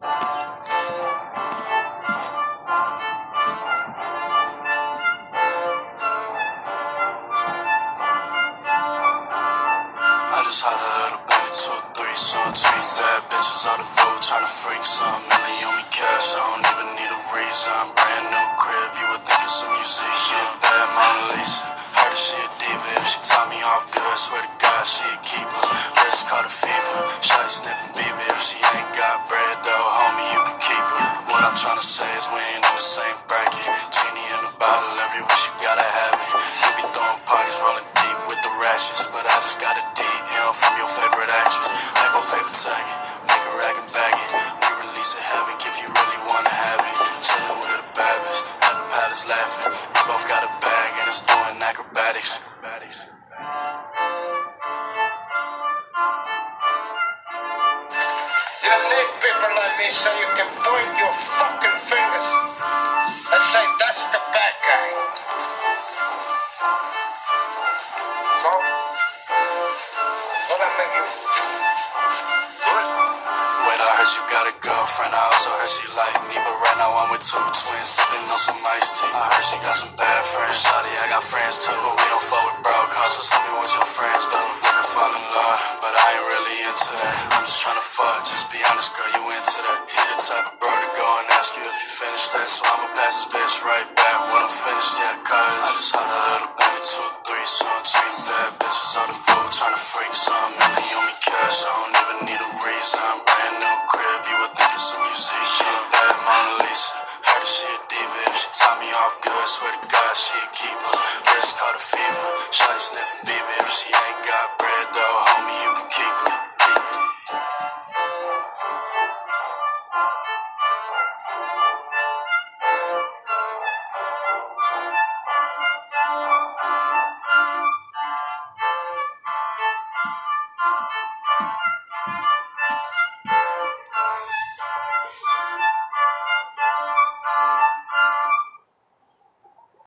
just hollered at a bully 2-3, some tweets that bitches on the vote tryna freak some. Millie on me cash, I don't even need a reason. Brand new crib, you would think it's a museum. She a bad Mona Lisa, heard that she a diva. If she top me off good, swear to God she a keeper. Bitch caught a fever, shawty sniffing BB. If she ain't got bread though, homie, you can keep her. What I'm tryna say is we ain't in the same bracket. Genie in the bottle, every wish you gotta have it. You be throwing parties, rolling deep with the ratchets, but I just got a DM from your favorite actress. Label paper tagging, make a rag and bag it. We release a havoc if you really wanna have it. Chillin' with the bad bitch, at the palace laughing. We both got a bag and it's doing acrobatics. You need people like me so you can point your fucking fingers and say that's the bad guy. So, what I make you good? Wait, I heard you got a girlfriend, I also heard she like me. But right now I'm with two twins, sipping on some iced tea. I heard she got some bad friends, shawty, I got friends too. But we don't fuck with bro, cause so tell me what your friends do. We can fall in love, but I ain't really into that. I'm just trying